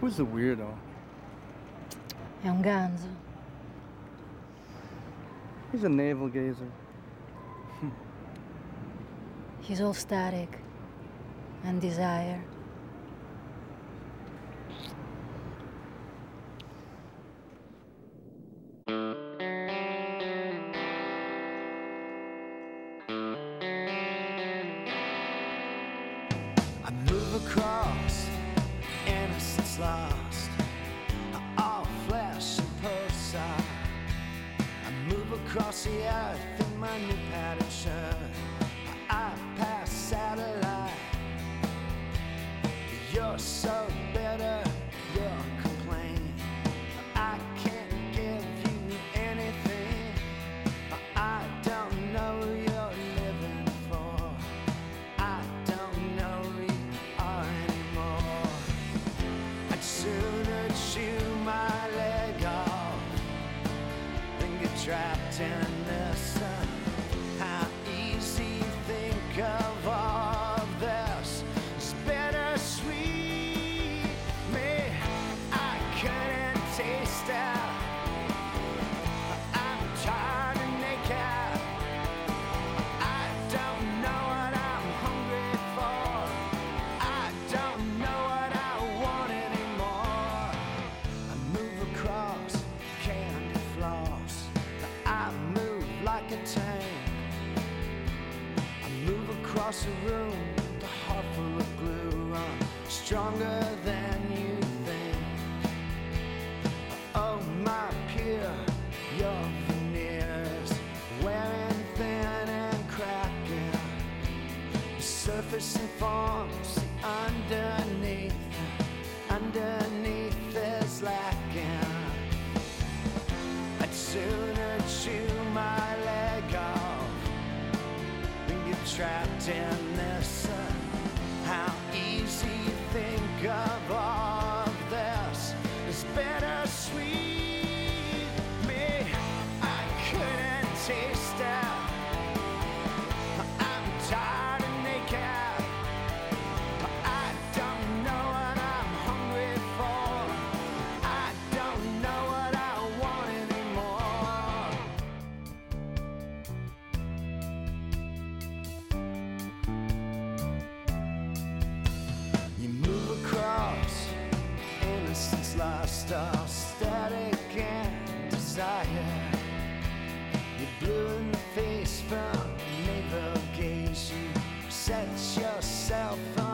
Who's the weirdo? È un ganzo. He's a navel gazer. He's all static and desire. I move across, innocence lost, all flesh and pulsar. I move across the earth in my new patterned shirt. I pass satellite. You're so bitter, you're complaining. I can't give you anything. I don't know who you're living for. I don't know who you are anymore. I'd sooner chew my leg off than get trapped in this. How easy you think of all of this. It's bittersweet me. I couldn't taste it. I'm tired and naked. I don't know what I'm hungry for. I don't know what I want anymore. I move across candy floss. I move like a tank. I move across the room with a heart full of glue. I'm stronger than you think. Oh, my peer, your veneers wearing thin and cracking. The surface informs the underneath is lacking. I'd sooner chew my leg off than get trapped in this. How easy you think of all of this is bittersweet me. I couldn't taste it. I'm tired and naked. I don't know what I'm hungry for. I don't know what I want anymore. You move across, innocence lost, all static and desire. You're blue in the face from navel gaze. You set yourself on